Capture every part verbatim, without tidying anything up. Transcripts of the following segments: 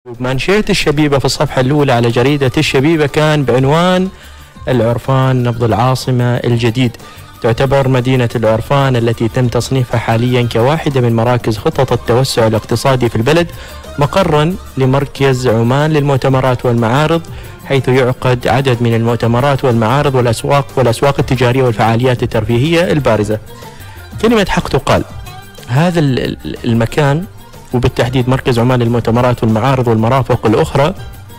مانشيت الشبيبة في الصفحة الأولى على جريدة الشبيبة كان بعنوان العرفان نبض العاصمة الجديد. تعتبر مدينة العرفان التي تم تصنيفها حاليا كواحدة من مراكز خطط التوسع الاقتصادي في البلد مقرا لمركز عمان للمؤتمرات والمعارض، حيث يعقد عدد من المؤتمرات والمعارض والأسواق والأسواق التجارية والفعاليات الترفيهية البارزة. كلمة حق تقال، هذا المكان وبالتحديد مركز عمان للمؤتمرات والمعارض والمرافق الأخرى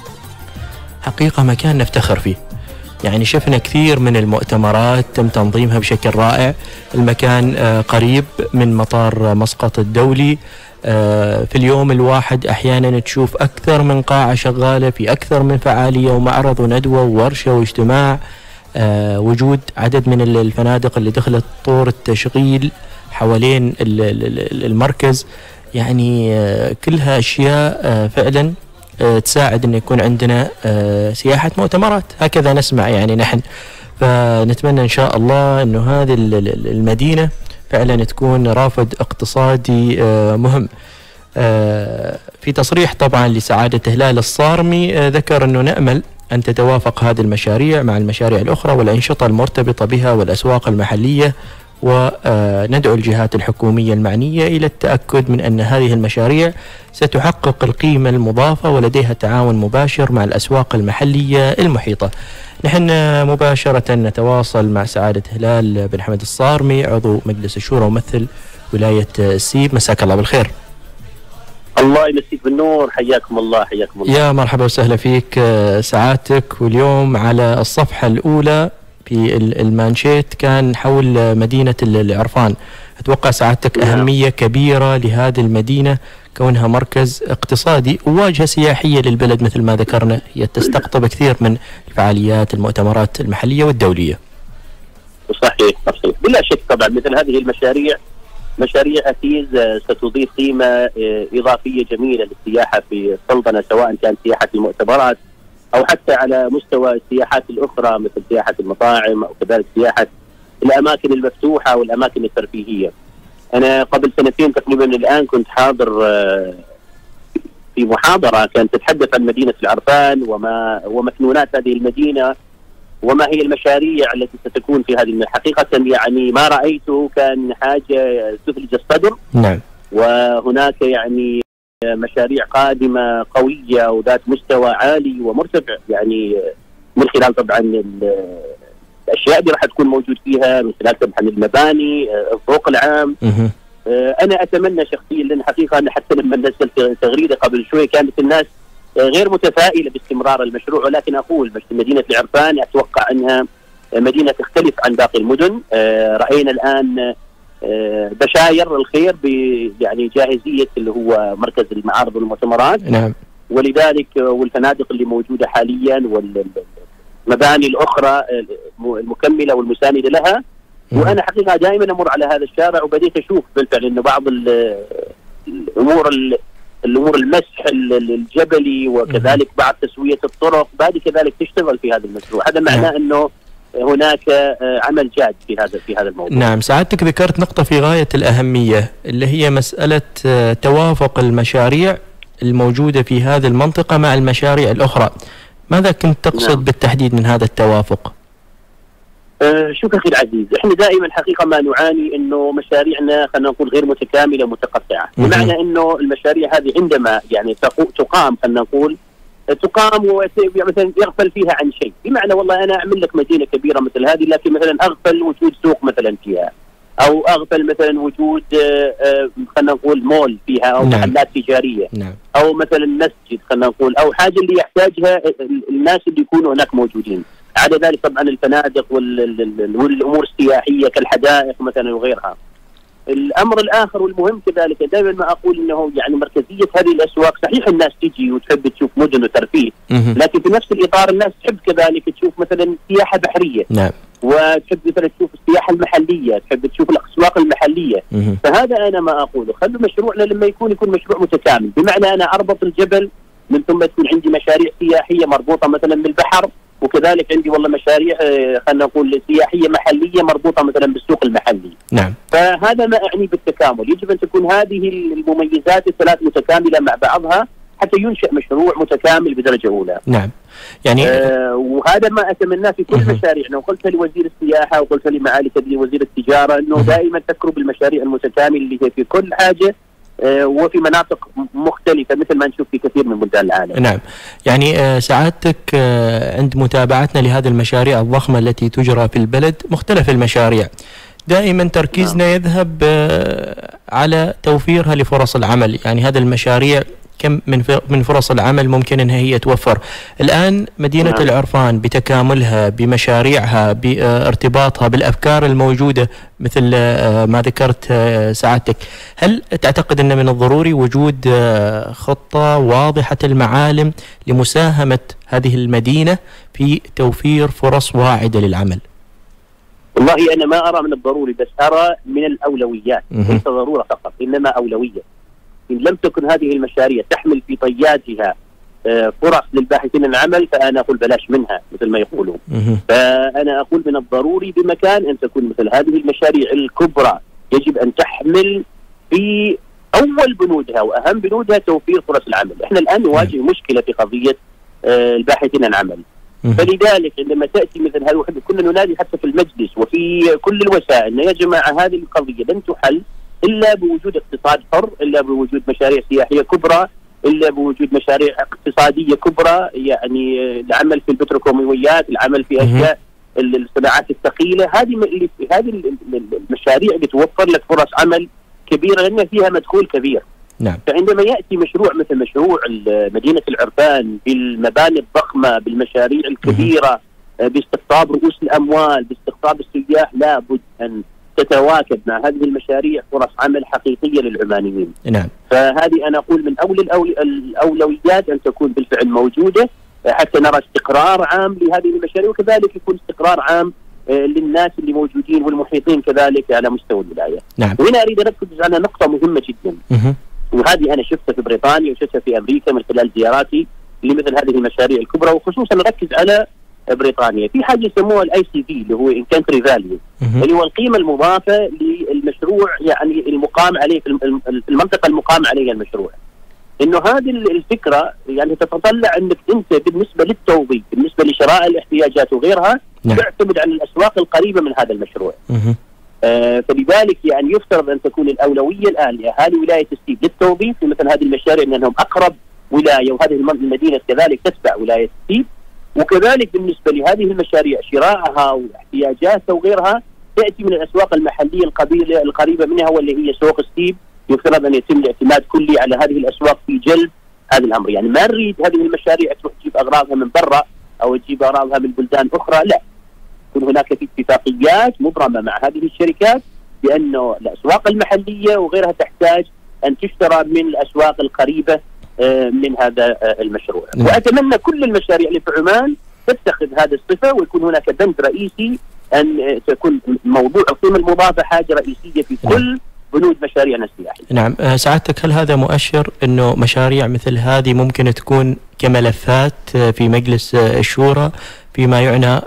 حقيقة مكان نفتخر فيه. يعني شفنا كثير من المؤتمرات تم تنظيمها بشكل رائع. المكان قريب من مطار مسقط الدولي. في اليوم الواحد أحيانا تشوف أكثر من قاعة شغالة في أكثر من فعالية ومعرض وندوة وورشة واجتماع. وجود عدد من الفنادق اللي دخلت طور التشغيل حوالين المركز، يعني كلها أشياء فعلا تساعد أن يكون عندنا سياحة مؤتمرات. هكذا نسمع يعني نحن، فنتمنى إن شاء الله أنه هذه المدينة فعلا تكون رافد اقتصادي مهم. في تصريح طبعا لسعادة هلال الصارمي ذكر أنه نأمل أن تتوافق هذه المشاريع مع المشاريع الأخرى والأنشطة المرتبطة بها والأسواق المحلية، وندعو الجهات الحكومية المعنية إلى التأكد من أن هذه المشاريع ستحقق القيمة المضافة ولديها تعاون مباشر مع الأسواق المحلية المحيطة. نحن مباشرة نتواصل مع سعادة هلال بن حمد الصارمي عضو مجلس الشورى وممثل ولاية السيب. مساك الله بالخير. الله يمسيك بالنور، حياكم الله. حياكم الله. يا مرحبا وسهلا فيك سعادتك. واليوم على الصفحة الأولى في المانشيت كان حول مدينة العرفان. أتوقع سعادتك أهمية كبيرة لهذه المدينة كونها مركز اقتصادي وواجهة سياحية للبلد مثل ما ذكرنا، هي تستقطب كثير من الفعاليات المؤتمرات المحلية والدولية. صحيح صحيح بلا شك. طبعا مثل هذه المشاريع مشاريع أكيد ستضيف قيمة إضافية جميلة للسياحة في السلطنة، سواء كان سياحة المؤتمرات أو حتى على مستوى السياحات الأخرى مثل سياحة المطاعم أو كذلك سياحة الأماكن المفتوحة والأماكن الترفيهية. أنا قبل سنتين تقريبا الآن كنت حاضر في محاضرة كانت تتحدث عن مدينة العرفان وما ومكنونات هذه المدينة وما هي المشاريع التي ستكون في هذه. حقيقة يعني ما رأيته كان حاجة تثلج الصدر. نعم. وهناك يعني مشاريع قادمة قوية وذات مستوى عالي ومرتفع، يعني من خلال طبعا الأشياء اللي راح تكون موجود فيها، من خلال طبعا المباني، الذوق العام. أنا أتمنى شخصيا، لأن حقيقة أنا حتى لما نزلت تغريدة قبل شوي كانت الناس غير متفائلة باستمرار المشروع، ولكن أقول مدينة العرفان أتوقع أنها مدينة تختلف عن باقي المدن. رأينا الآن بشاير الخير ب يعني جاهزية اللي هو مركز المعارض والمؤتمرات. نعم. ولذلك والفنادق اللي موجودة حاليا والمباني الأخرى المكملة والمساندة لها. نعم. وأنا حقيقة دائما أمر على هذا الشارع وبديت أشوف بالفعل أنه بعض الأمور الأمور المسح الجبلي وكذلك بعض تسوية الطرق بعد كذلك تشتغل في هذا المشروع. هذا معناه أنه هناك عمل جاد في هذا في هذا الموضوع. نعم. سعادتك ذكرت نقطة في غاية الأهمية اللي هي مسألة توافق المشاريع الموجودة في هذه المنطقة مع المشاريع الأخرى. ماذا كنت تقصد نعم. بالتحديد من هذا التوافق؟ أه شوف أخي العزيز، احنا دائما حقيقة ما نعاني انه مشاريعنا خلينا نقول غير متكاملة ومتقطعة، بمعنى انه المشاريع هذه عندما يعني تقام خلينا نقول تقام ومثلا يغفل فيها عن شيء، بمعنى والله انا اعمل لك مدينه كبيره مثل هذه لكن مثلا اغفل وجود سوق مثلا فيها، او اغفل مثلا وجود خلينا نقول مول فيها او نعم. محلات تجاريه. نعم. او مثلا مسجد خلينا نقول او حاجه اللي يحتاجها الناس اللي يكونوا هناك موجودين. عدا ذلك طبعا الفنادق والامور السياحيه كالحدائق مثلا وغيرها. الامر الاخر والمهم كذلك دائما ما اقول انه يعني مركزيه هذه الاسواق، صحيح الناس تجي وتحب تشوف مدن وترفيه، لكن في نفس الاطار الناس تحب كذلك تشوف مثلا سياحه بحريه. نعم. وتحب مثلا تشوف السياحه المحليه، تحب تشوف الاسواق المحليه. مه. فهذا انا ما اقوله، خلوا مشروعنا لما يكون يكون مشروع متكامل، بمعنى انا اربط الجبل من ثم تكون عندي مشاريع سياحيه مربوطه مثلا بالبحر، وكذلك عندي والله مشاريع خلينا نقول سياحيه محليه مربوطه مثلا بالسوق المحلي. نعم. فهذا ما اعني بالتكامل، يجب ان تكون هذه المميزات الثلاث متكامله مع بعضها حتى ينشأ مشروع متكامل بدرجة أولى. نعم. يعني آه وهذا ما أتمناه في كل مشاريعنا، وقلتها لوزير السياحة وقلتها لمعالي وزير التجارة، أنه دائما فكروا بالمشاريع المتكاملة اللي هي في كل حاجة آه وفي مناطق مختلفة مثل ما نشوف في كثير من بلدان العالم. نعم. يعني آه سعادتك آه عند متابعتنا لهذه المشاريع الضخمة التي تجرى في البلد، مختلف المشاريع، دائما تركيزنا نعم. يذهب آه على توفيرها لفرص العمل. يعني هذه المشاريع كم من من فرص العمل ممكن انها هي توفر. الان مدينه نعم. العرفان بتكاملها، بمشاريعها، بارتباطها بالافكار الموجوده مثل ما ذكرت سعادتك، هل تعتقد ان من الضروري وجود خطه واضحه المعالم لمساهمه هذه المدينه في توفير فرص واعده للعمل؟ والله انا ما ارى من الضروري، بس ارى من الاولويات، ليس ضروره فقط انما اولويه. إن لم تكن هذه المشاريع تحمل في طياتها فرص للباحثين عن العمل فأنا أقول بلاش منها مثل ما يقولون. فأنا أقول من الضروري بمكان أن تكون مثل هذه المشاريع الكبرى يجب أن تحمل في أول بنودها وأهم بنودها توفير فرص العمل. إحنا الآن نواجه مشكلة في قضية الباحثين عن العمل، فلذلك عندما تأتي مثل هذه، كنا ننادي حتى في المجلس وفي كل الوسائل يا جماعة هذه القضية لن تحل إلا بوجود اقتصاد حر، إلا بوجود مشاريع سياحية كبرى، إلا بوجود مشاريع اقتصادية كبرى، يعني العمل في البتروكيماويات، العمل في أشياء الصناعات الثقيلة. هذه هذه المشاريع اللي توفر لك فرص عمل كبيرة لأن فيها مدخول كبير. نعم. فعندما يأتي مشروع مثل مشروع مدينة العرفان بالمباني الضخمة، بالمشاريع الكبيرة، باستقطاب رؤوس الأموال، باستقطاب السياح، لابد أن تتواكب مع هذه المشاريع فرص عمل حقيقية للعمانيين. نعم. فهذه أنا أقول من أول الأولويات أن تكون بالفعل موجودة حتى نرى استقرار عام لهذه المشاريع، وكذلك يكون استقرار عام للناس اللي موجودين والمحيطين كذلك على مستوى الولاية. نعم. وهنا أريد أركز على نقطة مهمة جدا، مه. وهذه أنا شفتها في بريطانيا وشفتها في أمريكا من خلال زياراتي لمثل هذه المشاريع الكبرى، وخصوصا نركز على بريطانيا. في حاجه يسموها الاي سي في اللي هو انكنتري فاليو، اللي هو القيمه المضافه للمشروع، يعني المقام عليه في المنطقه المقام عليها المشروع. انه هذه الفكره يعني تتطلع انك انت بالنسبه للتوظيف، بالنسبه لشراء الاحتياجات وغيرها، نعم. تعتمد على الاسواق القريبه من هذا المشروع. آه فلذلك يعني يفترض ان تكون الاولويه الان لاهالي ولايه السيب للتوظيف في مثل هذه المشاريع، لانهم اقرب ولايه، وهذه المدينه كذلك تتبع ولايه السيب. وكذلك بالنسبة لهذه المشاريع شراءها واحتياجاتها وغيرها تأتي من الأسواق المحلية القبيلة القريبة منها، واللي هي سوق السيب. يفترض أن يتم الاعتماد كلي على هذه الأسواق في جلب هذا الأمر. يعني ما نريد هذه المشاريع تروح تجيب أغراضها من برا أو تجيب أغراضها من بلدان أخرى، لا، يكون هناك في اتفاقيات مبرمة مع هذه الشركات بأنه الأسواق المحلية وغيرها تحتاج أن تشترى من الأسواق القريبة من هذا المشروع. نعم. وأتمنى كل المشاريع اللي في عمان تتخذ هذا الصفة، ويكون هناك بند رئيسي أن تكون موضوع القيمة المضافة حاجة رئيسية في كل بنود مشاريعنا السياحية. نعم. سعادتك هل هذا مؤشر أنه مشاريع مثل هذه ممكن تكون كملفات في مجلس الشورى فيما يعنى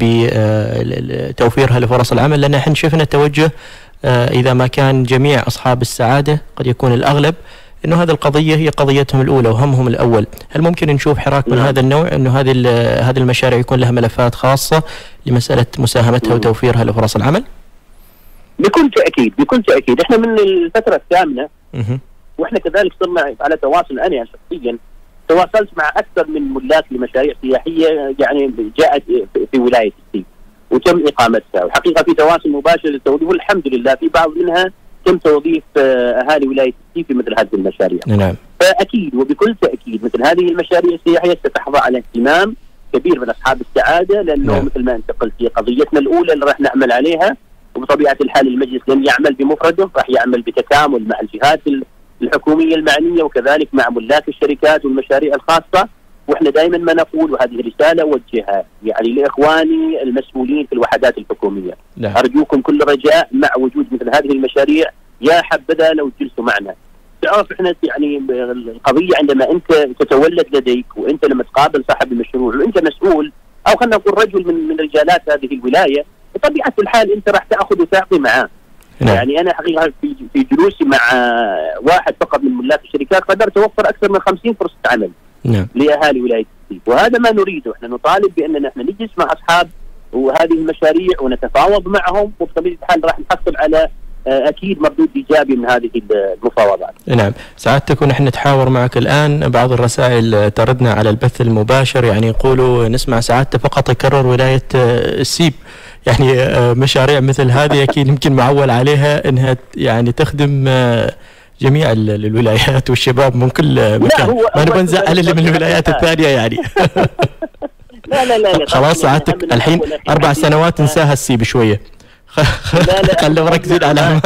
بتوفيرها لفرص العمل؟ لأن احنا شفنا التوجه إذا ما كان جميع أصحاب السعادة قد يكون الأغلب انه هذه القضيه هي قضيتهم الاولى وهمهم الاول. هل ممكن نشوف حراك من نعم. هذا النوع، انه هذه هذه المشاريع يكون لها ملفات خاصه لمساله مساهمتها وتوفيرها لفرص العمل؟ بكل تاكيد بكل تاكيد. احنا من الفتره الثامنه واحنا كذلك صرنا على تواصل، انا شخصيا تواصلت مع اكثر من ملاك لمشاريع سياحيه يعني جاءت في ولايه السيب وتم اقامتها، وحقيقه في تواصل مباشر للتوظيف، والحمد لله في بعض منها تم توظيف اهالي ولايه السيب في مثل هذه المشاريع. نعم. فاكيد وبكل تاكيد مثل هذه المشاريع السياحيه ستحظى على اهتمام كبير من اصحاب السعاده، لانه نعم. مثل ما انت قلت هي قضيتنا الاولى اللي راح نعمل عليها، وبطبيعه الحال المجلس لن يعمل بمفرده، راح يعمل بتكامل مع الجهات الحكوميه المعنيه وكذلك مع ملاك الشركات والمشاريع الخاصه. واحنا دائما ما نقول، وهذه رساله اوجهها يعني لاخواني المسؤولين في الوحدات الحكوميه، نعم. ارجوكم كل رجاء مع وجود مثل هذه المشاريع، يا حبذا لو تجلسوا معنا. تعرف احنا يعني القضيه عندما انت تتولد لديك وانت لما تقابل صاحب المشروع وانت مسؤول، او خلينا نقول رجل من من رجالات هذه الولايه، بطبيعه الحال انت راح تاخذ وتعطي معاه. نعم. يعني انا حقيقه في في جلوسي مع واحد فقط من ملاك الشركات قدرت اوفر اكثر من خمسين فرصه عمل نعم. لاهالي ولايه السيب، وهذا ما نريده. احنا نطالب باننا احنا نجلس مع اصحاب وهذه المشاريع ونتفاوض معهم، وبطبيعه الحال راح نحصل على اكيد مردود ايجابي من هذه المفاوضات. نعم سعادتك، ونحن نتحاور معك الان بعض الرسائل تردنا على البث المباشر، يعني يقولوا نسمع سعادته فقط يكرر ولايه السيب، يعني مشاريع مثل هذه اكيد يمكن معول عليها انها يعني تخدم جميع الولايات والشباب من كل مكان، ما نبغى نزعل اللي من الولايات الثانيه يعني. لا لا لا, لا خلاص سعادتك الحين اربع سنوات ننساها السيب شويه. لا لا خلوا مركزين على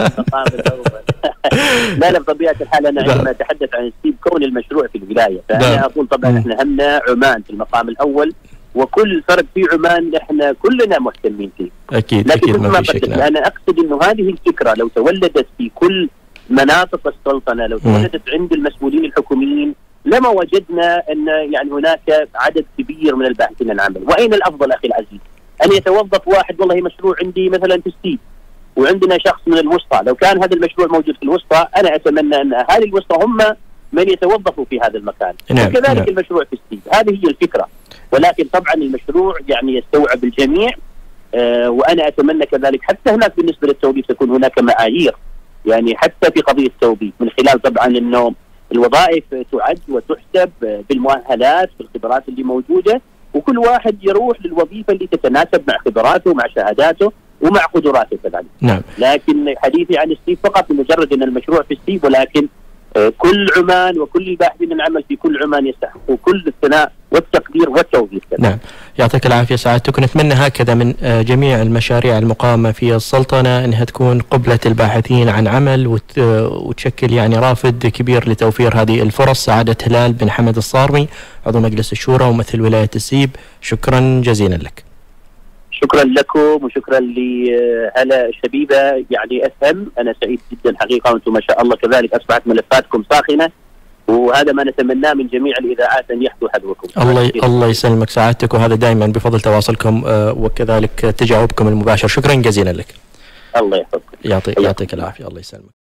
لا لا بطبيعه الحال انا عندما اتحدث عن السيب كون المشروع في الولايه، فانا اقول طبعا احنا همنا عمان في المقام الاول، وكل فرد في عمان احنا كلنا مهتمين فيه. اكيد لكن اكيد ما في شك. انا اقصد انه هذه الفكره لو تولدت في كل مناطق السلطنه، لو تولدت عند المسؤولين الحكوميين، لما وجدنا ان يعني هناك عدد كبير من الباحثين عن العمل. واين الافضل اخي العزيز؟ ان يتوظف واحد والله مشروع عندي مثلا في السيب وعندنا شخص من الوسطى، لو كان هذا المشروع موجود في الوسطى انا اتمنى ان اهالي الوسطى هم من يتوظفوا في هذا المكان. نعم. وكذلك نعم. المشروع في السيب، هذه هي الفكره. ولكن طبعا المشروع يعني يستوعب الجميع، آه وانا اتمنى كذلك حتى هناك بالنسبه للتوظيف تكون هناك معايير، يعني حتى في قضيه التوظيف من خلال طبعا انه الوظائف تعد وتحسب بالمؤهلات بالخبرات اللي موجوده، وكل واحد يروح للوظيفه اللي تتناسب مع خبراته مع شهاداته ومع قدراته كذلك. نعم. لكن حديثي عن السيب فقط لمجرد ان المشروع في السيب، ولكن كل عمان وكل الباحثين عن العمل في كل عمان يستحقوا كل الثناء والتقدير والتوظيف. نعم يعطيك العافيه سعادتك، ونتمنى هكذا من جميع المشاريع المقامه في السلطنه انها تكون قبله الباحثين عن عمل وت... وتشكل يعني رافد كبير لتوفير هذه الفرص. سعاده هلال بن حمد الصارمي عضو مجلس الشورى وممثل ولايه السيب، شكرا جزيلا لك. شكرا لكم وشكرا لهلا الشبيبه يعني افهم، انا سعيد جدا حقيقه، وانتم ما شاء الله كذلك اصبحت ملفاتكم ساخنه، وهذا ما نتمناه من جميع الاذاعات ان يحدوا حذوكم. الله الله يسلمك سعادتك، وهذا دائما بفضل تواصلكم وكذلك تجاوبكم المباشر. شكرا جزيلا لك. الله يحفظك. يعطيك يعطيك العافيه. الله يسلمك.